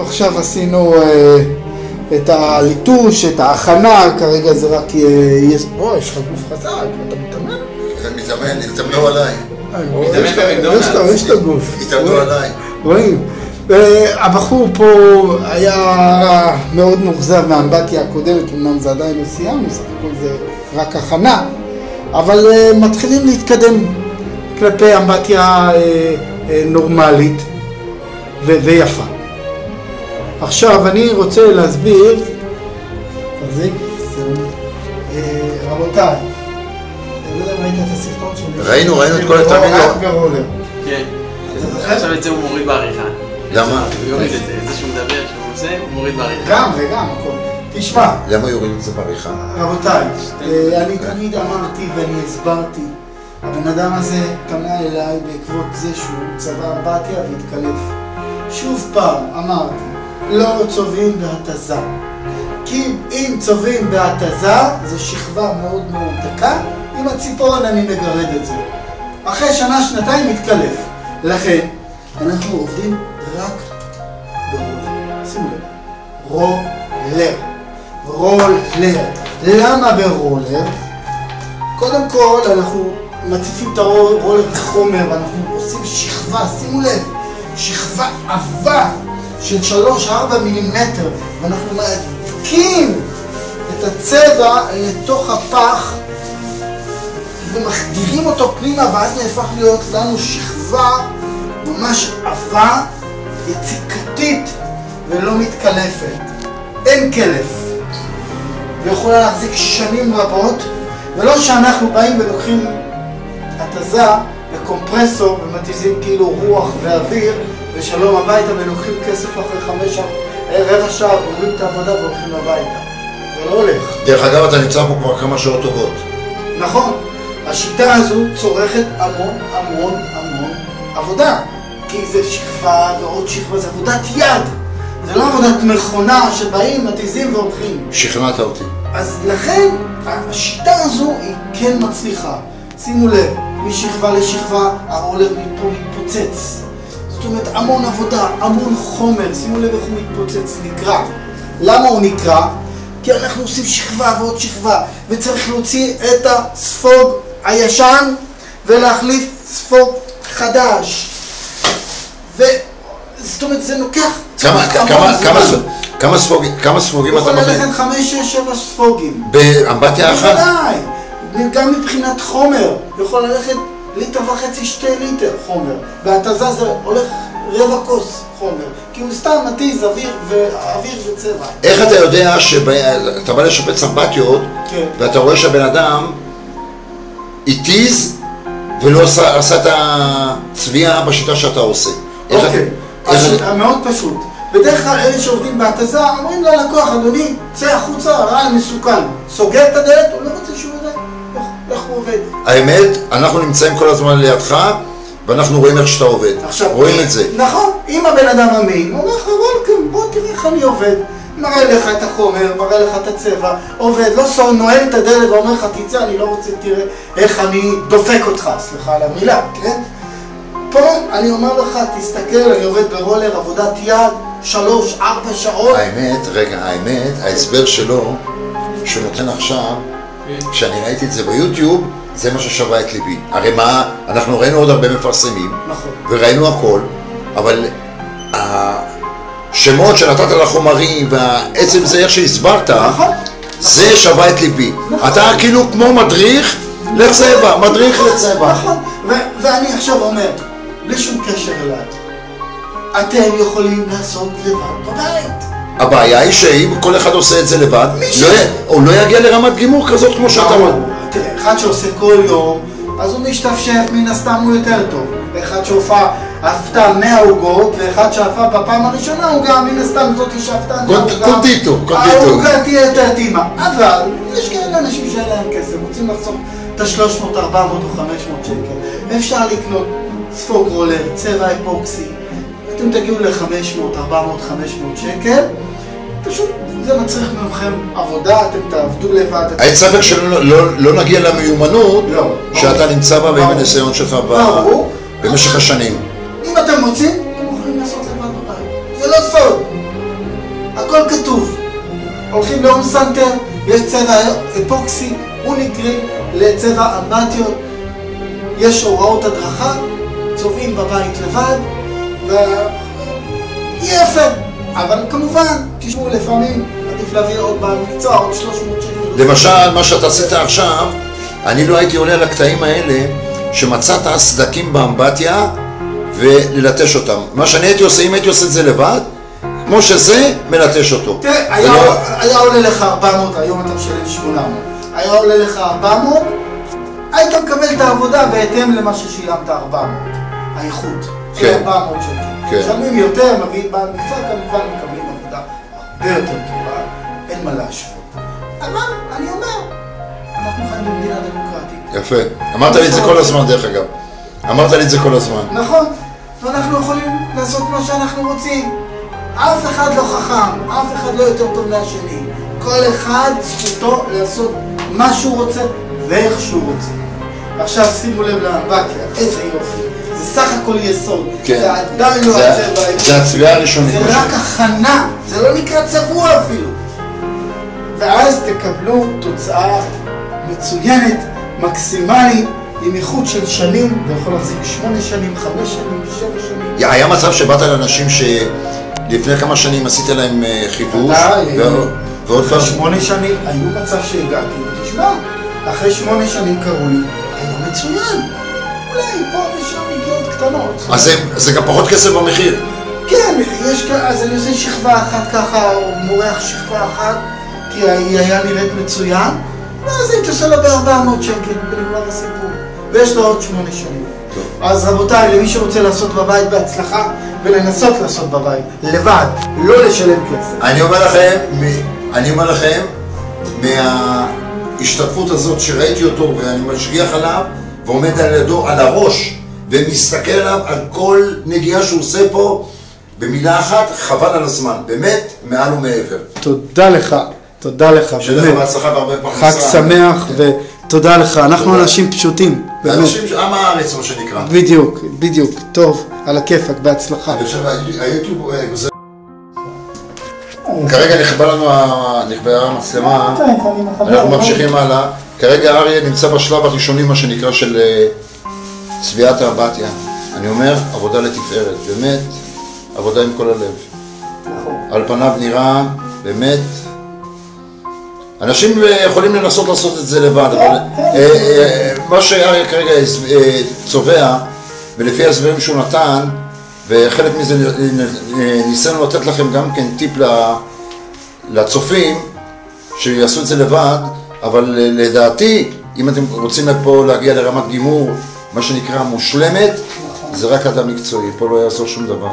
עכשיו עשינו את הליטוש, את ההכנה, כרגע זה רק יש לך גוף חזק, אתה מתאמן? זה מתאמן, התאמנו עליי. יש את הגוף. התאמנו עליי. רואים. הבחור פה היה מאוד מאוכזב מהאמבטיה הקודמת, אמנם זה עדיין לא סיימנו, סך הכל זה רק הכנה, אבל מתחילים להתקדם כלפי אמבטיה נורמלית ויפה. עכשיו אני רוצה להסביר, רבותיי, אני לא יודע אם ראית את הסרטון שלי. ראינו את כל התרמילות. רק ברולר. כן. עכשיו את זה הוא מוריד בעריכה. למה? הוא יוריד את זה, זה שהוא מדבר, שהוא עושה, הוא מוריד בעריכה. גם, הכל. תשמע. למה יוריד את זה בעריכה? רבותיי, אני תמיד אמרתי ואני הסברתי, הבן אדם הזה פנה אליי בעקבות זה שהוא צבע אמבטיה והתקלף. שוב פעם אמרתי, לא צובעים בהתזה. כי אם צובעים בהתזה, זו שכבה מאוד מאוד דקה, עם הציפורן אני מגרד את זה. אחרי שנה, שנתיים מתקלף. לכן, אנחנו עובדים רק ברולר. שימו לב. רולר. למה ברולר? קודם כל, אנחנו מציפים את הרולר בחומר, ואנחנו עושים שכבה, שימו לב, שכבה עבה של 3-4 מילימטר, ואנחנו מעדקים את הצבע לתוך הפח, ומחדירים אותו פנימה, ואז נהפך להיות לנו שכבה ממש עבה, יציקתית ולא מתקלפת. אין קלף. ויכולה להחזיק שנים רבות, ולא שאנחנו באים ולוקחים התזה וקומפרסור ומתיזים כאילו רוח ואוויר ושלום הביתה ולוקחים כסף אחרי רבע שעה ועוברים את העבודה והולכים הביתה. זה לא הולך. דרך אגב, אתה נמצא פה כבר כמה שעות טובות. נכון. השיטה הזו צורכת המון עבודה. כי זה שכבה ועוד שכבה, זה עבודת יד. זה לא עבודת מכונה שבאים, מתיזים והולכים. שכנעת אותי. אז לכן, השיטה הזו היא כן מצליחה. שימו לב, משכבה לשכבה, הרולר מפה מתפוצץ. זאת אומרת, המון עבודה, המון חומר. שימו לב איך הוא מתפוצץ, נקרע. למה הוא נקרע? כי אנחנו עושים שכבה ועוד שכבה, וצריך להוציא את הספוג הישן ולהחליף ספוג חדש. זאת אומרת, זה לוקח... כמה ספוגים אתה מבין? יכול ללכת 5, 6, 7 ספוגים. באמבטיה אחת? בוודאי. גם מבחינת חומר. יכול ללכת 1.5 ליטר, 2 ליטר חומר. בהתזה זה הולך רבע כוס חומר. כי הוא סתם מתיז אוויר וצבע. איך אתה יודע שאתה בא לשפץ אמבטיות, ואתה רואה שהבן אדם התיז ולא עשה את הצביעה בשיטה שאתה עושה? אוקיי, מאוד פשוט. בדרך כלל אלה שעובדים בהתזה אומרים ללקוח, אדוני, צא החוצה, רעל מסוכן. סוגר את הדלת, הוא לא רוצה שהוא יודע איך הוא עובד. האמת, אנחנו נמצאים כל הזמן לידך, ואנחנו רואים איך שאתה עובד. רואים את זה. נכון, אם הבן אדם אמין, הוא אומר לך, וולקם, בוא תראה איך אני עובד. מראה לך את החומר, מראה לך את הצבע, עובד, לא נועל את הדלת ואומר לך, תצא, אני לא רוצה, תראה איך אני דופק אותך, סליחה על המילה, כן? פה אני אומר לך, תסתכל, אני עובד ברולר, עבודת יד, 3-4 שעות. האמת, ההסבר שלו, שהוא נותן עכשיו, כשאני ראיתי את זה ביוטיוב, זה מה ששווה את ליבי. הרי מה, אנחנו ראינו עוד הרבה מפרסמים, נכון. וראינו הכל, אבל השמות שנתת לחומרים, והעצם זה איך שהסברת, נכון. זה שווה את ליבי. נכון. אתה כאילו כמו מדריך לצבע, מדריך לצבע. נכון, ואני עכשיו אומר, בלי שום קשר אליי, אתם יכולים לעשות לבד בבית. הבעיה היא שאם כל אחד עושה את זה לבד, הוא לא יגיע לרמת גימור כזאת כמו שאתה אומר. תראה, אחד שעושה כל יום, אז הוא משתפשף, מן הסתם הוא יותר טוב. ואחד שאהבת 100 עוגות, ואחד שאהבה בפעם הראשונה, הוא גם מן הסתם זאת שאהבת 100 עוגות. קונדיטור. העוגה תהיה יותר טעימה. אבל יש כאלה אנשים שאין להם כסף, רוצים לחסוך את ה-300, 400 או 500 שקל. אפשר לקנות ספוג רולר, צבע אפוקסי. אתם תגיעו ל-500, 400, 500 שקל. פשוט זה מצריך ממכם עבודה, אתם תעבדו לבד. אין ספק שלא נגיע למיומנות שאתה נמצא בה ועם הניסיון שלך במשך השנים. אם אתם רוצים, אתם יכולים לעשות לבד בבית. זה לא סוד. כתוב. הולכים להום סנטר, יש צבע אפוקסי, אוניקריל לצבע אמבטיות, יש הוראות הדרכה, צובעים בבית לבד, יפה. אבל כמובן, תשמעו, לפעמים עדיף להביא עוד בעל מקצוע, עוד 300 שקל. למשל, מה שאתה עשית עכשיו, אני לא הייתי עולה על הקטעים האלה, שמצאת סדקים באמבטיה וללטש אותם. מה שאני הייתי עושה, אם הייתי עושה את זה לבד, כמו שזה, מלטש אותו. תראה, היה עולה לך 400, היום אתה משלם 800. היה עולה לך 400, היית מקבל את העבודה בהתאם למה ששילמת 400. האיכות. כן. 400 שקל. כן. משלמים יותר, מביאים בעל מקצוע, כמובן מקבלים עבודה הרבה יותר טובה, אין מה להשוות. אבל אני אומר, אנחנו חיים במדינה דמוקרטית. יפה. אמרת לי את זה כל הזמן, דרך אגב. אמרת לי את זה כל הזמן. נכון. ואנחנו יכולים לעשות מה שאנחנו רוצים. אף אחד לא חכם, אף אחד לא יותר טוב מהשני. כל אחד זכותו לעשות מה שהוא רוצה ואיך שהוא רוצה. ועכשיו שימו לב לאמבטיה, איזה יופי. זה סך הכל יסוד. כן. זה עדיין לא הצבע. זה הצבעה הראשונית. זה רק הכנה, זה לא נקרא צבוע אפילו. ואז תקבלו תוצאה מצוינת, מקסימלית, עם איכות של שנים, זה יכול להחזיק 8 שנים, 5 שנים, 7 שנים. היה מצב שבאת לאנשים שלפני כמה שנים עשית להם חידוש, ועוד פעם? אחרי 8 שנים, היו מצב שהגעתי, ותשמע, אחרי 8 שנים קראו לי, היה מצוין. אולי פה ושם נגיעות קטנות. אז זה גם פחות כסף במחיר. כן, אז אני עושה שכבה אחת ככה, או מורח שכבה אחת, כי היא היה נראית מצוין, ואז הייתי עושה לו ב-400 שקל, ונגמר הסיפור. ויש לו עוד 8 שנים. אז רבותיי, למי שרוצה לעשות בבית בהצלחה, ולנסות לעשות בבית, לבד, לא לשלם כסף. אני אומר לכם, מההשתתפות הזאת שראיתי אותו, ואני משגיח עליו, ועומד על ידו, על הראש, ומסתכל עליו על כל נגיעה שהוא עושה פה, במילה אחת, חבל על הזמן. באמת, מעל ומעבר. תודה לך, תודה לך. שתהיה לך בהצלחה בהרבה פרנסה. חג שמח ותודה לך. אנחנו אנשים פשוטים. אנשים, עם הארץ, מה שנקרא. בדיוק, בדיוק. טוב, על הכיפק, בהצלחה. אני חושב, היוטיוב גוזר. כרגע נכבדה המצלמה, אנחנו ממשיכים הלאה. כרגע אריה נמצא בשלב הראשוני, מה שנקרא, של צביעת האמבטיה. אני אומר, עבודה לתפארת, באמת, עבודה עם כל הלב. על פניו נראה, באמת, אנשים יכולים לנסות לעשות את זה לבד, אבל מה שאריה כרגע צובע, ולפי ההסברים שהוא נתן, וחלק מזה ניסינו לתת לכם גם כן טיפ לצופים, שיעשו את זה לבד, אבל לדעתי, אם אתם רוצים פה להגיע לרמת גימור, מה שנקרא מושלמת, זה רק אדם מקצועי, פה לא יעזור שום דבר.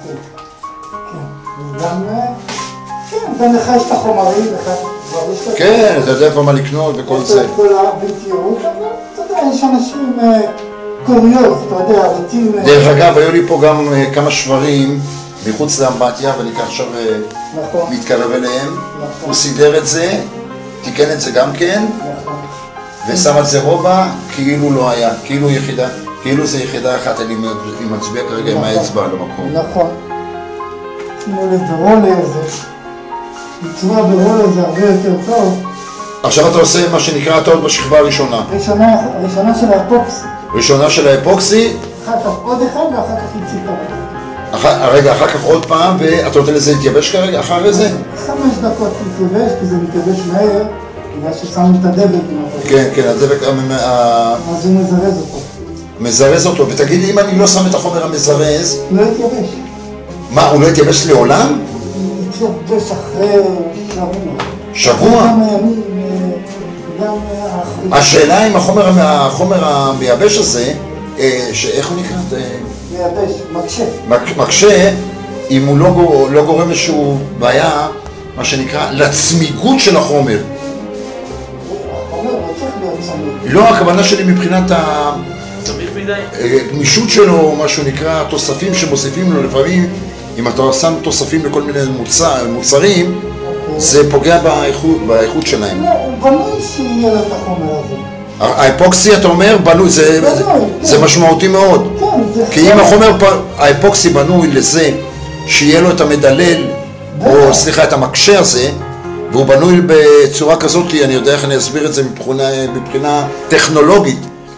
גם לך יש את החומרים, כן, אתה יודע איפה מה לקנות וכל זה. יש את כל הבלתיות, אבל אתה יודע, יש אנשים קוריוז, אתה יודע, בתים... דרך אגב, היו לי פה גם כמה שברים מחוץ לאמבטיה, ואני כך עכשיו מתקרב אליהם. הוא סידר את זה, תיקן את זה גם כן, ושם על זה רובע, כאילו לא היה, כאילו זה יחידה אחת, אני מצביע כרגע עם האצבע על המקום. נכון. כמו ברולר זה, ביצוע ברולר זה הרבה יותר טוב. עכשיו אתה עושה מה שנקרא, אתה עוד בשכבה הראשונה. ראשונה של האפוקסי. ראשונה של האפוקסי. אחר כך עוד אחד ואחר כך יציפה. רגע, אחר כך עוד פעם, ואתה נותן לזה להתייבש כרגע, אחר זה? 5 דקות להתייבש, כי זה מתייבש מהר, בגלל ששמו את הדבק. כן, הדבק... אז הוא מזרז אותו. מזרז אותו, ותגיד לי, אם אני לא שם את החומר המזרז... לא יתייבש. מה, הוא לא יתייבש לעולם? הוא יתייבש אחרי שבוע. שבוע? השאלה אם החומר המייבש הזה, שאיך הוא נקרא? מייבש, מקשה. מקשה, אם הוא לא גורם איזשהו בעיה, מה שנקרא, לצמיגות של החומר. החומר לא צריך להיות צמיג. לא, הכוונה שלי מבחינת צמיג מדי? גמישות שלו, מה שהוא נקרא, תוספים שמוסיפים לו לפעמים, אם אתה שם תוספים לכל מיני מוצרים, זה פוגע באיכות שלהם. לא, בנוי שיהיה לו את החומר הזה. האפוקסי, אתה אומר, בנוי, זה משמעותי מאוד. כי אם האפוקסי בנוי לזה, שיהיה לו את המדלל או סליחה, את המקשה הזה, והוא בנוי בצורה כזאת, אני יודע איך אני אסביר את זה מבחינה טכנולוגית,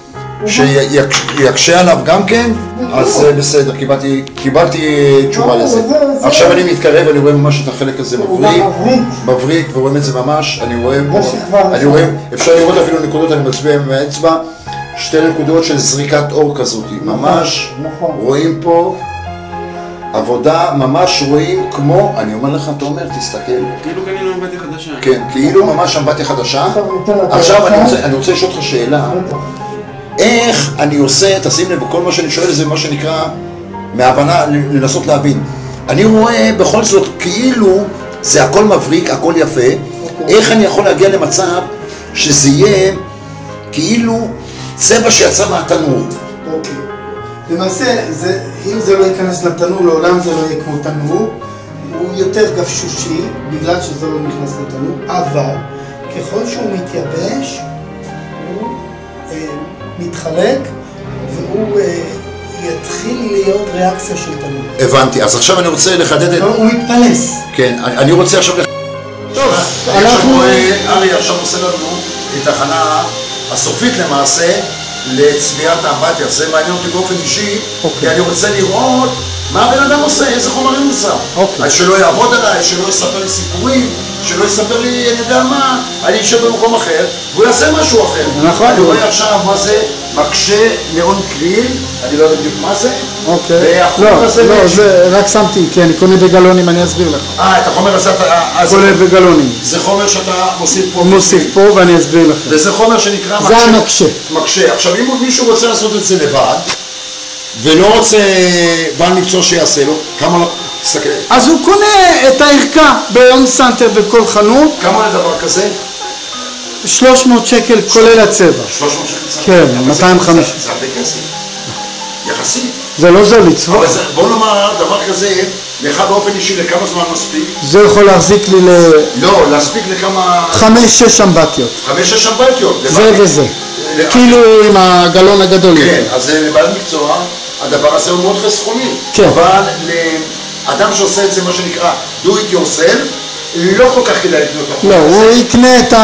שיקשה עליו גם כן, אז בסדר, קיבלתי תשובה לזה. עכשיו אני מתקרב, אני רואה ממש את החלק הזה מבריק, ורואים את זה ממש, אני רואה, אפשר לראות אפילו נקודות, אני מצביע עם האצבע, שתי נקודות של זריקת אור כזאת, ממש רואים פה עבודה, ממש רואים כמו, אני אומר לך, אתה אומר, תסתכל. כאילו קנינו אמבטיה חדשה. כן, כאילו ממש אמבטיה חדשה. עכשיו אני רוצה לשאול אותך שאלה. איך אני עושה, תשים לב, כל מה שאני שואל זה מה שנקרא מהבנה, לנסות להבין. אני רואה בכל זאת כאילו זה הכל מבריק, הכל יפה. איך אני יכול להגיע למצב שזה יהיה כאילו צבע שיצא מהתנור? אוקיי. למעשה, אם זה לא ייכנס לתנור, לעולם זה לא יהיה כמו תנור. הוא יותר גפשושי, בגלל שזה לא נכנס לתנור, אבל ככל שהוא מתייבש, הוא מתחלק, והוא יתחיל להיות ריאקציה של תנור. הבנתי, אז עכשיו אני רוצה לחדד את... הוא מתפלס. כן, אני רוצה עכשיו טוב, אנחנו... ארי עכשיו עושה לנו את ההכנה הסופית למעשה לצביעת האמבטיה. זה מעניין אותי באופן אישי, כי אני רוצה לראות מה הבן אדם עושה, איזה חומרים הוא שם. שלא יעבוד עליי, שלא יספר לי סיפורים, שלא יספר לי, אני יודע מה, אני אשב במקום אחר, והוא יעשה משהו אחר. אני רואה עכשיו מה זה מקשה נאון קריל, אני לא יודע בדיוק מה זה. לא, זה רק שמתי, כי אני קונה בגלונים, אני אסביר לך. את החומר הזה אתה... קונה בגלונים. זה חומר שאתה מוסיף פה. מוסיף פה ואני אסביר לך. וזה חומר שנקרא מקשה. זה המקשה. מקשה. עכשיו אם מישהו רוצה לעשות את זה לבד, ולא רוצה בעל מקצוע שיעשה לו, כמה לא... תסתכל. אז הוא קונה את הערכה ביום סנטר בכל חנות. כמה לדבר כזה? 300 שקל כולל הצבע. 300 שקל? כן, 250. זה הרבה כסף. יחסית. זה לא זול לצבוע. בוא נאמר דבר כזה, לך באופן אישי לכמה זמן מספיק? זה יכול להחזיק לי לא, להספיק לכמה... 5-6 אמבטיות. 5-6 אמבטיות. זה וזה. כאילו עם הגלון הגדול. כן, אז לבעל מקצוע, הדבר הזה הוא מאוד חסכוני. כן. אבל לאדם שעושה את זה, מה שנקרא do it yourself, לא כל כך כדאי לקנות את החומר הזה. לא, הוא יקנה את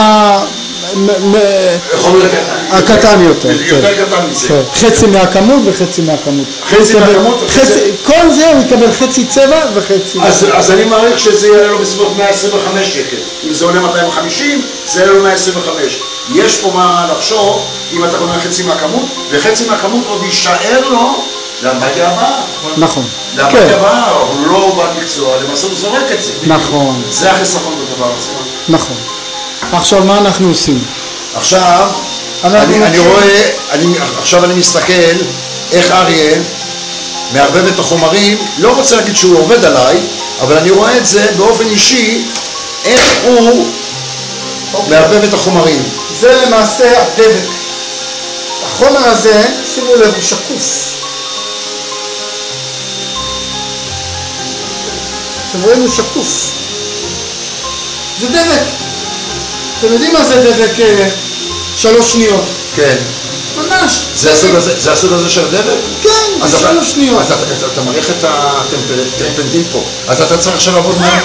הקטן יותר. יותר קטן מזה. חצי מהכמות וחצי מהכמות. חצי מהכמות? כל זה הוא יקבל חצי צבע וחצי... אז אני מעריך שזה יעלה לו בסביבות 125 שקל. אם זה עולה 250, זה יעלה לו 125. יש פה מה לחשוב אם אתה קונה חצי מהכמות, וחצי מהכמות עוד יישאר לו לאמבטיה הבאה. נכון. לאמבטיה הבאה, הוא לא בעל מקצוע, למעשה הוא זורק את זה. נכון. זה החיסכון בדבר הזה. נכון. עכשיו מה אנחנו עושים? עכשיו אני רואה, עכשיו אני מסתכל איך אריאל מערבב את החומרים, לא רוצה להגיד שהוא עובד עליי, אבל אני רואה את זה באופן אישי, איך הוא מערבב את החומרים. זה למעשה הדבק. החומר הזה, שימו לב, הוא שקוף. אתם רואים, הוא שקוף. זה דבק. אתם יודעים מה זה דבק 3 שניות? כן. ממש. זה הסוג הזה של הדבק? כן, זה 3 שניות. אתה מריח את הטרפנטין פה. אז אתה צריך עכשיו לעבוד מהר.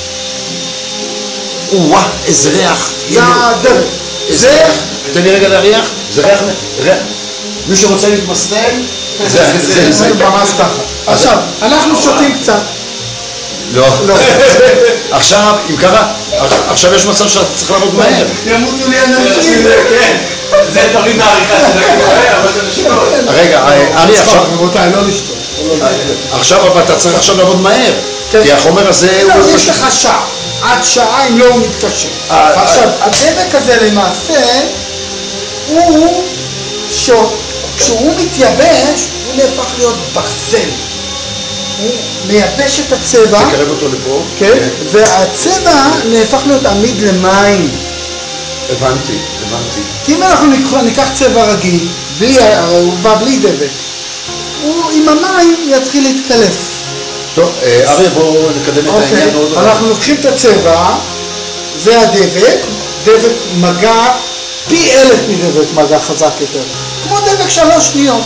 וואה, איזה ריח. זה הדבק. זה... תן לי רגע להריח. זה ריח... מי שרוצה להתמסטל, זה ממש ככה. עכשיו, אנחנו שותים קצת. לא. עכשיו, אם ככה, עכשיו יש מצב שאתה צריך לעבוד מהר. ימותו לי אנשים. כן, זה תמיד העריכה של אבל זה אנשים לא. רגע, ארי, עכשיו... רבותיי, לא לשתות. עכשיו, אבל אתה צריך עכשיו לעבוד מהר. כי החומר הזה... לא, יש לך שעה. עד שעה אם לא הוא מתקשר. עכשיו, הדבק הזה למעשה, הוא כשהוא מתייבש, הוא נהפך להיות ברזל. הוא מייבש את הצבע. תקרב אותו לפה. כן, והצבע נהפך להיות עמיד למים. הבנתי. כי אם אנחנו ניקח צבע רגיל, הוא בא בלי דבק, הוא עם המים יתחיל להתקלף. טוב, אריה, בואו נקדם את העניין עוד. אנחנו לוקחים את הצבע, זה הדבק, דבק מגע, פי 1000 מדבק מגע חזק יותר. כמו דבק 3 שניות.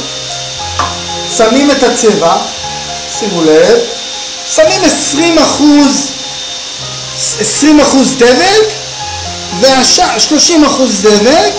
שמים את הצבע, שימו לב, שמים 20% 20% דבק, 30% דבק,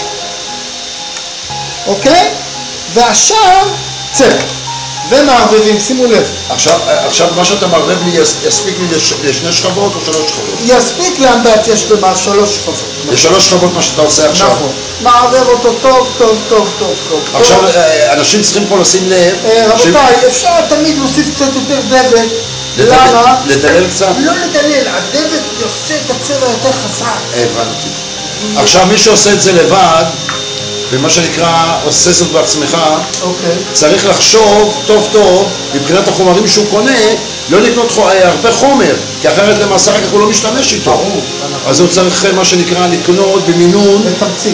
אוקיי? והשאר צבע. ומערבבים, שימו לב. עכשיו מה שאתה מערבב לי יספיק לי לשני שכבות או 3 שכבות? יספיק לאמבטיה שלמה 3 שכבות. ל3 שכבות מה שאתה עושה עכשיו. נכון. מערבב אותו טוב, טוב, טוב, טוב, טוב. עכשיו אנשים צריכים פה לשים לב. רבותיי, אפשר תמיד להוסיף קצת יותר דבק. למה? לדלל קצת? לא לדלל, הדבק יוצא את הצבע יותר חזק. הבנתי. עכשיו מי שעושה את זה לבד, ומה שנקרא עושה זאת בעצמך, צריך לחשוב טוב טוב מבחינת החומרים שהוא קונה, לא לקנות הרבה חומר, כי אחרת למעשה רק הוא לא משתמש איתו. אז הוא צריך מה שנקרא לקנות במינון,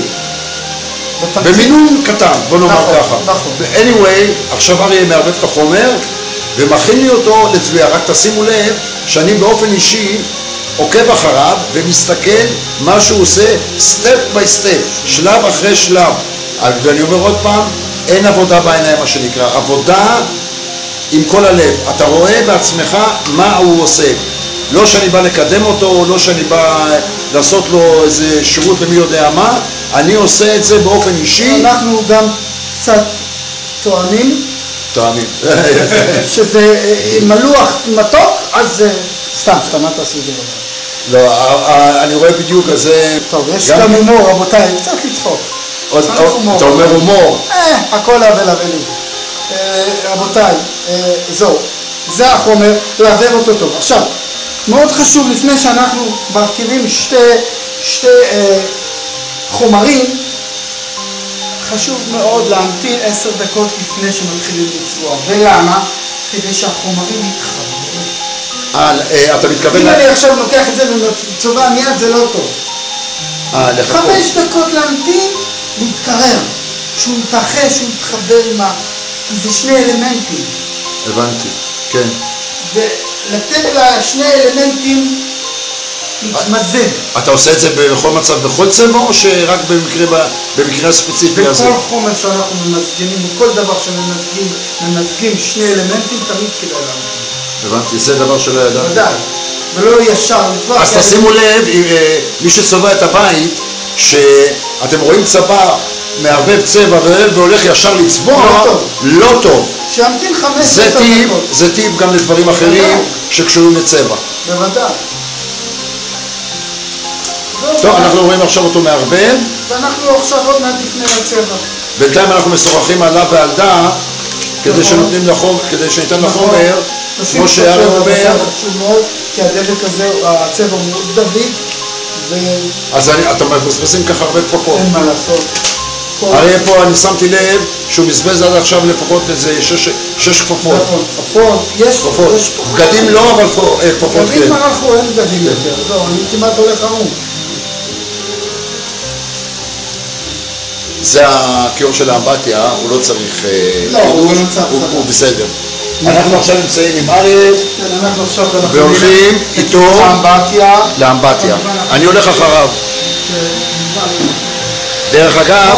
במינון קטן, בוא נאמר ככה. anyway, עכשיו אריה מערבב את החומר ומכין לי אותו לצביעה. רק תשימו לב שאני באופן אישי עוקב אחריו ומסתכל מה שהוא עושה סטפ ביי סטפ, שלב אחרי שלב. ואני אומר עוד פעם, אין עבודה בעיניים מה שנקרא, עבודה עם כל הלב. אתה רואה בעצמך מה הוא עושה. לא שאני בא לקדם אותו, לא שאני בא לעשות לו איזה שירות במי יודע מה, אני עושה את זה באופן אישי. אנחנו גם קצת טועמים. שזה מלוח מתוק, אז סתם, מה תעשו את זה? לא, אני רואה בדיוק, אז זה... טוב, יש גם הומור, רבותיי, קצת לצחוק. אתה אומר הומור? הכל אבל אבלים. רבותיי, זהו, זה החומר, לערבב אותו טוב. עכשיו, מאוד חשוב, לפני שאנחנו מרכיבים שתי חומרים, חשוב מאוד להמתין 10 דקות לפני שמתחילים לצבוע. ולמה? כדי שהחומרים יתחברו. אתה מתכוון... אם אני עכשיו לוקח את זה וצובע מיד זה לא טוב. 5 דקות להמתין, להתקרר. שהוא יתאחש, שהוא יתחבר עם ה... כי זה 2 אלמנטים. הבנתי, כן. ולתת לשני אלמנטים להתמזג. אתה עושה את זה בכל מצב, בכל צבע, או שרק במקרה הספציפי הזה? בכל חומר שאנחנו ממזגים, בכל דבר שממזגים 2 אלמנטים, תמיד כדאי להמתין. הבנתי, זה דבר שלא ידעתי. ודאי, ולא ישר. אז תשימו לב, מי שצובע את הבית, שאתם רואים צבע מערבב צבע והולך ישר לצבוע, לא טוב. שימתין 5 דקות. זה טיפ גם לדברים אחרים שקשורים לצבע. בוודאי. טוב, אנחנו רואים עכשיו אותו מערבב. ואנחנו עכשיו עוד מעט לפני לצבע. בינתיים אנחנו משוחחים עליו ועל דעת, כדי שניתן לחומר, כמו שאריה אומר. חשוב מאוד, כי הדבק הזה, הצבע הוא מאוד דביק. אז אתה מבזבזים ככה הרבה כפפות. אין מה לעשות. הרי פה אני שמתי לב שהוא מבזבז עד עכשיו לפחות איזה 6 כפפות. נכון, כפפות, יש כפפות. בגדים לא, אבל כפפות כן. בגדים אנחנו אין בגדים יותר, לא, אני כמעט הולך ערום. זה הכיור של האמבטיה, הוא לא צריך... לא, הוא לא צריך. הוא בסדר. אנחנו עכשיו נמצאים עם אריה, אנחנו עכשיו והולכים איתו לאמבטיה. אני הולך אחריו. דרך אגב,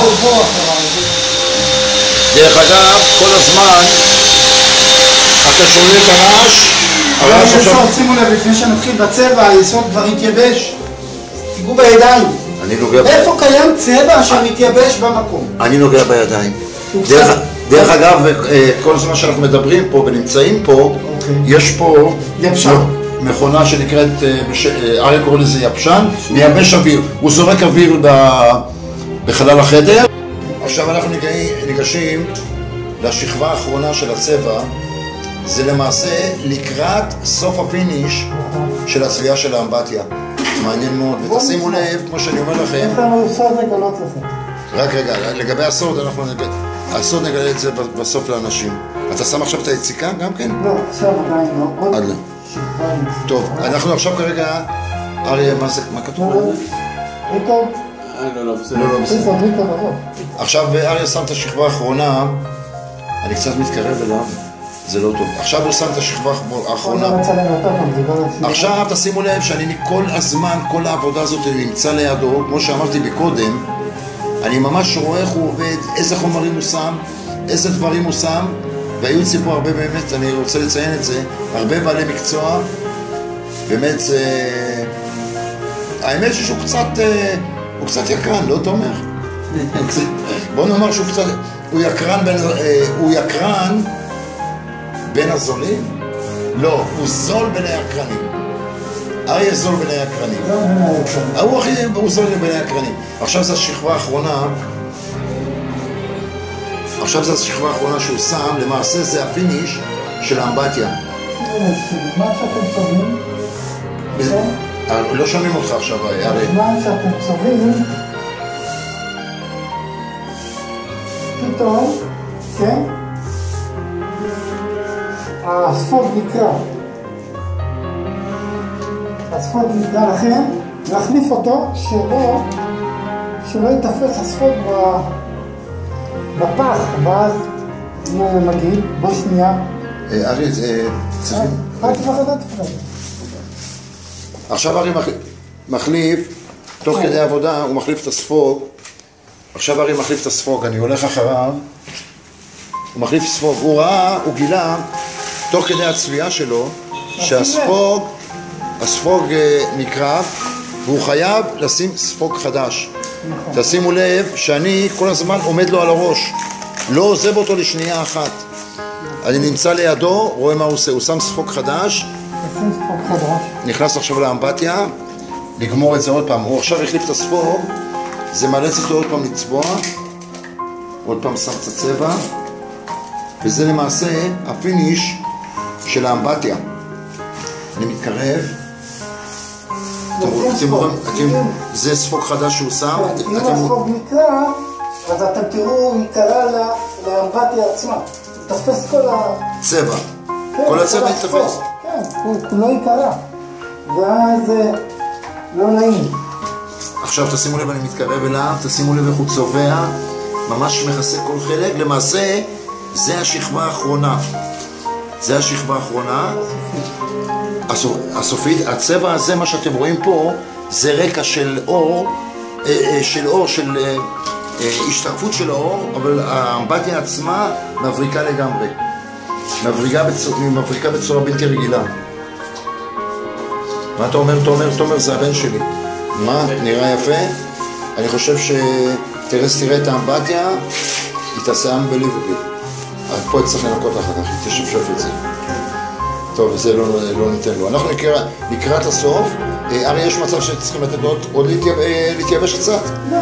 כל הזמן אתה שומעים את הרעש עכשיו... שימו לב, לפני שנתחיל בצבע, היסוד כבר התייבש. תיגעו בידיים. איפה קיים צבע שמתייבש במקום? אני נוגע בידיים. דרך אגב, כל זמן שאנחנו מדברים פה ונמצאים פה, יש פה מכונה שנקראת, אריה קורא לזה יבשן, מייבש אוויר. הוא זורק אוויר בחלל החדר. עכשיו אנחנו ניגשים לשכבה האחרונה של הצבע. זה למעשה לקראת סוף הפיניש של הצביעה של האמבטיה. מעניין מאוד, ותשימו לב, כמו שאני אומר לכם. יש לנו סוד לגלות לזה. רק רגע, לגבי הסוד, הסוד נגלה את זה בסוף לאנשים. אתה שם עכשיו את היציקה גם כן? לא, עכשיו עדיין לא. עוד שכבה. טוב, אנחנו עכשיו כרגע, אריה, מה כתוב? ריקו. לא, בסדר. ריקו ברוב. עכשיו אריה שם את השכבה האחרונה, אני קצת מתקרב אליו, זה לא טוב. עכשיו הוא שם את השכבה האחרונה. עכשיו תשימו לב שאני כל הזמן, כל העבודה הזאת נמצא לידו, כמו שאמרתי בקודם, אני ממש רואה איך הוא עובד, איזה חומרים הוא שם, איזה דברים הוא שם, והיו אצלי פה הרבה באמת, אני רוצה לציין את זה, הרבה בעלי מקצוע, באמת האמת שהוא קצת יקרן, לא תומר? בוא נאמר שהוא קצת, הוא יקרן בין הזולים? לא, הוא זול בין היקרנים. אריה זול בין היקרנים. הוא זול בין היקרנים. עכשיו זו השכבה האחרונה. שהוא שם, למעשה זה הפיניש של האמבטיה. מה שאתם צובעים? לא שומעים אותך עכשיו, אריה. מה שאתם צובעים, פתאום, כן? הספוג נקרא לכם, להחליף אותו שלא יתפס הספוג בפח, ואז מגיע, בוא שנייה. אריה, צריכים... אל תפחד. עכשיו אריה מחליף, תוך כדי עבודה הוא מחליף את הספוג. עכשיו אריה מחליף את הספוג, אני הולך אחריו. הוא מחליף ספוג, הוא גילה, תוך כדי הצביעה שלו, שהספוג נקרב, והוא חייב לשים ספוג חדש. תשימו לב שאני כל הזמן עומד לו על הראש, לא עוזב אותו לשנייה אחת. אני נמצא לידו, רואה מה הוא עושה, הוא שם ספוג חדש, נכנס עכשיו לאמבטיה, לגמור את זה עוד פעם. הוא עכשיו החליף את הספוג, זה מאלץ אותו עוד פעם לצבוע, עוד פעם שם קצת צבע, וזה למעשה הפיניש של האמבטיה. אני מתקרב, זה ספוג חדש שהוא שם. אם הספוג נקרא, אז אתם תראו, הוא יקרא לאמבטיה עצמה. תפס כל הצבע. כל הצבע יתפס. כן, הוא לא יקרא. ואז לא נעים. עכשיו תשימו לב, אני מתקרב אליו, תשימו לב איך הוא צובע, ממש מכסה כל חלק. למעשה, זה השכבה האחרונה. הסופית. הצבע הזה, מה שאתם רואים פה, זה רקע של אור, של השתקפות של האור, אבל האמבטיה עצמה מבריקה לגמרי. מבריקה בצורה בלתי רגילה. מה אתה אומר? תומר זה הבן שלי. מה? נראה יפה? אני חושב תראה את האמבטיה, היא תעשה unbelievable. פה צריך לנקות אחר כך, היא תשפשף את זה. טוב, זה לא ניתן לו. אנחנו לקראת הסוף. אריה, יש מצב שצריכים לתת עוד להתייבש קצת? לא.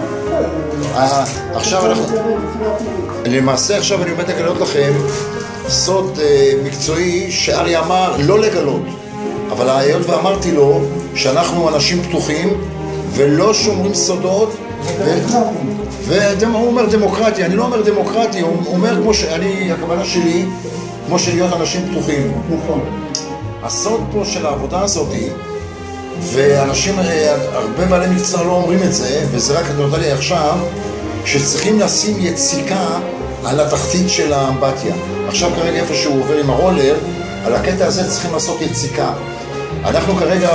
עכשיו אנחנו... למעשה עכשיו אני עומד לגלות לכם סוד מקצועי שאריה אמר לא לגלות. אבל היות ואמרתי לו שאנחנו אנשים פתוחים ולא שומרים סודות, והוא אומר דמוקרטי. אני לא אומר דמוקרטי, הוא אומר כמו שאני, הכוונה שלי, כמו שלהיות אנשים פתוחים. נכון. הסוד פה של העבודה הזאת, ואנשים, הרבה בעלי מקצוע לא אומרים את זה, וזה רק נודע לי עכשיו, שצריכים לשים יציקה על התחתית של האמבטיה. עכשיו כרגע איפה שהוא עובר עם הרולר, על הקטע הזה צריכים לעשות יציקה. אנחנו כרגע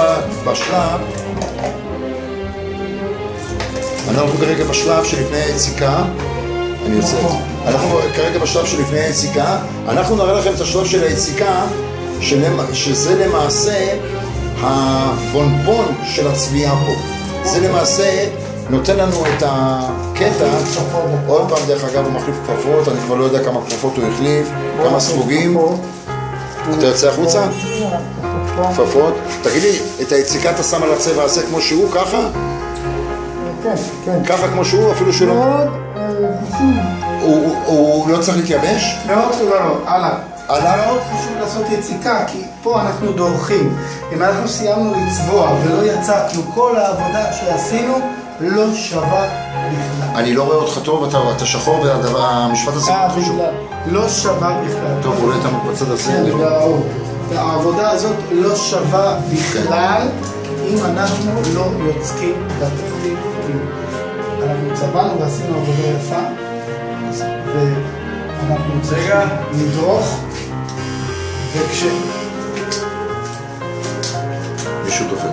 בשלב שלפני היציקה, אנחנו כרגע בשלב שלפני היציקה, אנחנו נראה לכם את השלב של היציקה, שזה למעשה הבונבון של הצביעה פה. זה למעשה נותן לנו את הקטע. עוד פעם, דרך אגב, הוא מחליף כפפות, אני כבר לא יודע כמה כפפות הוא החליף, כמה ספוגים. אתה יוצא החוצה? כפפות. תגיד לי, את היציקה אתה שם על הצבע הזה כמו שהוא, ככה? כן. ככה כמו שהוא, אפילו שהוא לא... הוא לא צריך להתייבש? לא, הלאה. מאוד חשוב לעשות יציקה, כי פה אנחנו דורכים. אם אנחנו סיימנו לצבוע ולא יצקנו, כל העבודה שעשינו לא שווה בכלל. אני לא רואה אותך טוב, אתה שחור, והמשפט הזה חשוב. לא שווה בכלל. טוב, אולי אתה בצד הזה. העבודה הזאת לא שווה בכלל, אם אנחנו לא יוצקים בתחתית. אנחנו צבענו ועשינו עבודה יפה, ואנחנו צריכים לדרוך, מישהו דופק.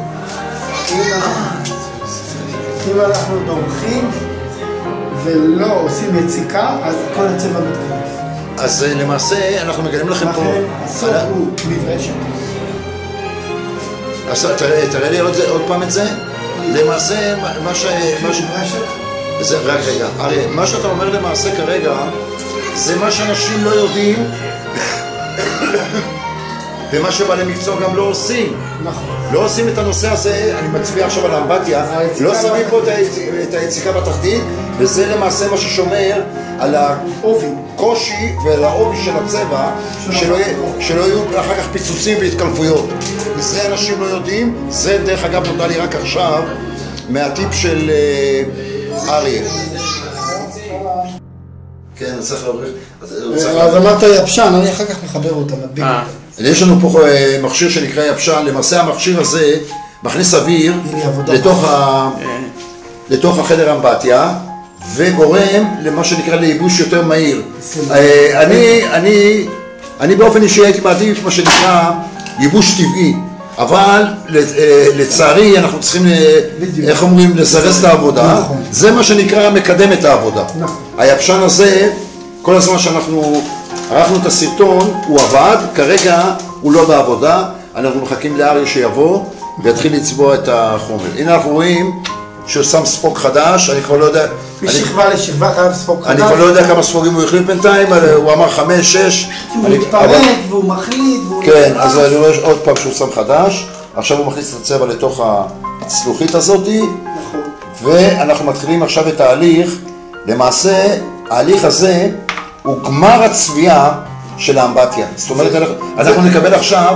אם אנחנו דורכים ולא עושים יציקה, אז כל הצבע מתקרב. אז למעשה אנחנו מגלים לכם פה... לכן הסוף הוא מברשת. אז תראה לי עוד פעם את זה. למעשה, זה רק רגע, הרי מה שאתה אומר למעשה כרגע, זה מה שאנשים לא יודעים, ומה שבעלי מקצוע גם לא עושים. נכון. לא עושים את הנושא הזה, אני מצביע עכשיו על האמבטיה, לא שמים פה את היציקה בתחתית, וזה למעשה מה ששומר על הקושי ועל העובי של הצבע, שלא יהיו אחר כך פיצוצים והתקלפויות. וזה אנשים לא יודעים, זה דרך אגב נודע לי רק עכשיו, מהטיפ של אריה. כן, צריך להוריך. אז אמרת יבשן, אני אחר כך מחבר אותה, מדביק אותה. יש לנו פה מכשיר שנקרא יבשן, למעשה המכשיר הזה מכניס אוויר לתוך החדר אמבטיה וגורם למה שנקרא לייבוש יותר מהיר. אני באופן אישי הייתי מעדיף מה שנקרא ייבוש טבעי, אבל לצערי אנחנו צריכים, איך אומרים, לזרז את העבודה. זה מה שנקרא מקדם את העבודה. היבשן הזה, כל הזמן שאנחנו ערכנו את הסרטון, הוא עבד, כרגע הוא לא בעבודה, אנחנו מחכים לאריה שיבוא ויתחיל לצבוע את החומר. הנה אנחנו רואים שהוא שם ספוג חדש, אני כבר לא יודע... משכבה לשכבה חייב ספוג חדש. אני כבר לא יודע כמה ספוגים הוא החליט בינתיים, הוא אמר 5, 6. הוא מתפרק והוא מחליט והוא... כן, אז אני רואה עוד פעם שהוא שם חדש, עכשיו הוא מכניס את הצבע לתוך הצלוחית הזאת, ואנחנו מתחילים עכשיו את ההליך. למעשה, ההליך הזה הוא גמר הצביעה של האמבטיה. זאת אומרת, אנחנו נקבל עכשיו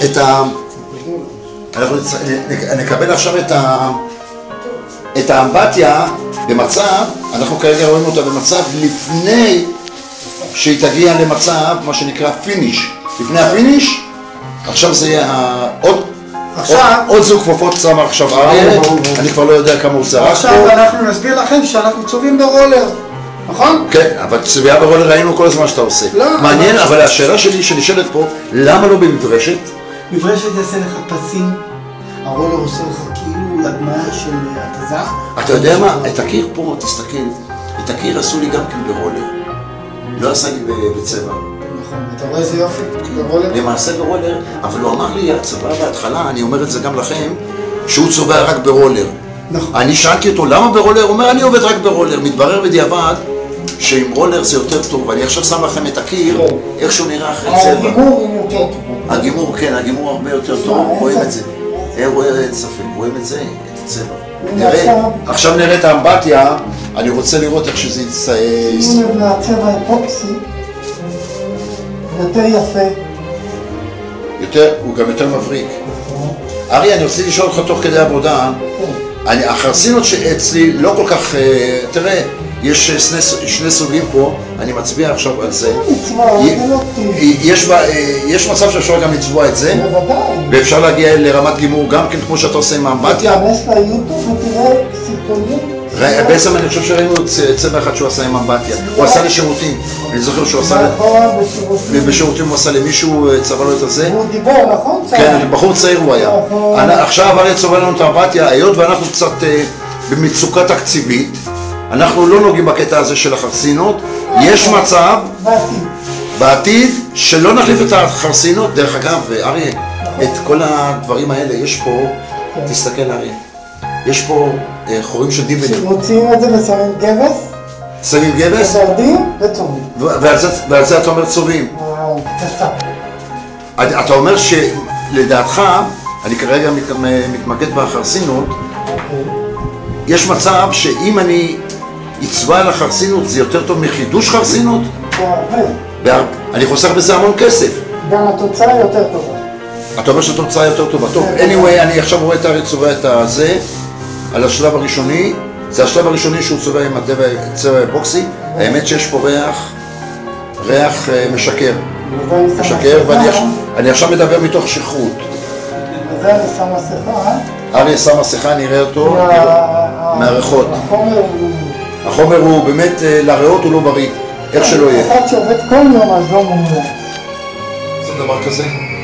את האמבטיה במצב, אנחנו כרגע רואים אותה במצב לפני שהיא תגיע למצב, מה שנקרא פיניש. לפני הפיניש, עכשיו זה יהיה עוד זוג כפפות צמר עכשיו אריה, אני כבר לא יודע כמה הוא זרק פה. עכשיו אנחנו נסביר לכם שאנחנו צובעים ברולר. נכון? כן, אבל צביעה ברולר ראינו כל הזמן שאתה עושה. מעניין, אבל השאלה שלי שנשאלת פה, למה לא במברשת? מברשת יעשה לך פסים, הרולר עושה לך כאילו הדמיה של התזה. אתה יודע מה? את הקיר פה, תסתכל, את הקיר עשו לי גם כן ברולר. לא עשה לי בצבע. נכון, אתה רואה איזה יופי? ברולר? למעשה ברולר, אבל הוא אמר לי, הצבא בהתחלה, אני אומר את זה גם לכם, שהוא צובע רק ברולר. אני שאלתי אותו, למה ברולר? הוא אומר, אני עובד רק ברולר. מתברר בדיעבד שעם רולר זה יותר טוב. ואני עכשיו שם לכם את הקיר, איך שהוא נראה אחרי צבע. הגימור הוא יותר טוב. הגימור, כן, הגימור הרבה יותר טוב. רואים את זה. אין ספק, רואים את זה, את הצבע. עכשיו נראה את האמבטיה, אני רוצה לראות איך שזה יצטער. שימו לב לצבע אפוקסי, יותר יפה. הוא גם יותר מבריק. אריה, אני רוצה לשאול אותך תוך כדי עבודה, החרסינות שאצלי לא כל כך, תראה, יש שני סוגים פה, אני מצביע עכשיו על זה. יש מצב שאפשר גם לצבוע את זה, ואפשר להגיע לרמת גימור גם כן, כמו שאתה עושה עם האמבטיה. תכנס ליוטיוב ותראה סרטונים. בעצם אני חושב שראינו צבע אחד שהוא עשה עם אמבטיה, הוא עשה לשירותים, אני זוכר שהוא עשה בשירותים, הוא עשה למישהו, צבע לו את הזה. הוא דיבר, נכון? כן, בחור צעיר הוא היה. עכשיו אריה צובע לנו את האמבטיה, היות ואנחנו קצת במצוקה תקציבית, אנחנו לא נוגעים בקטע הזה של החרסינות, יש מצב בעתיד שלא נחליף את החרסינות. דרך אגב, אריה, את כל הדברים האלה יש פה, תסתכל אריה, יש פה חורים של דיבנים. שמוציאים את זה ושמים גבס? שמים גבס? וזרדים וצובעים. ועל זה אתה אומר צובעים? קצת. אתה אומר שלדעתך, אני כרגע מתמקד בחרסינות, יש מצב שאם אני אצבע על החרסינות זה יותר טוב מחידוש חרסינות? בהרבה. אני חוסך בזה המון כסף. גם התוצאה יותר טובה. אתה אומר שהתוצאה יותר טובה. טוב, anyway, אני עכשיו רואה את אריה צובע את הזה על השלב הראשוני. זה השלב הראשוני שהוא צובע עם צבע אפוקסי. האמת שיש פה ריח משקר. משקר, ואני עכשיו מדבר מתוך שכרות. וזה אני שם מסכה. אריה שם מסכה, נראה אותו מהריחות. החומר הוא באמת, לריאות הוא לא בריא, איך שלא יהיה. אחד שעובד כל יום אז לא מומלץ. לעשות דבר כזה?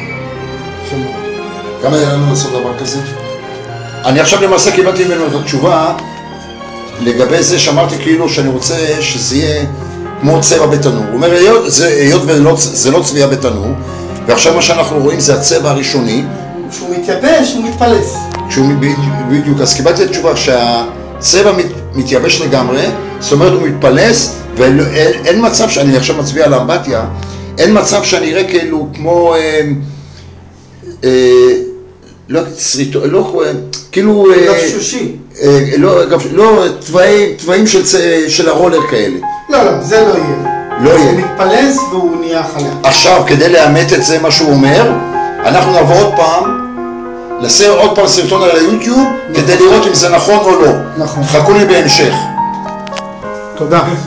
כמה היה לנו לעשות דבר כזה? אני עכשיו למעשה קיבלתי ממנו את התשובה לגבי זה שאמרתי כאילו שאני רוצה שזה יהיה כמו צבע בתנור. הוא אומר, היות וזה לא צביעה בתנור, ועכשיו מה שאנחנו רואים זה הצבע הראשוני. כשהוא מתייבש הוא מתפלס. בדיוק, אז קיבלתי את התשובה שהצבע מתייבש לגמרי, זאת אומרת הוא מתפלס, ואין מצב שאני עכשיו מצביע על האמבטיה, אין מצב שאני אראה כאילו כמו, כאילו, גבשושי. לא, תוואים של הרולר כאלה. לא, זה לא יהיה. לא יהיה. הוא מתפלס והוא נהיה חלק. עכשיו, כדי לאמת את זה, מה שהוא אומר, אנחנו נעבור עוד פעם, לסר עוד פעם סרטון על היוטיוב, כדי לראות אם זה נכון או לא. נכון. חכו לי בהמשך. תודה.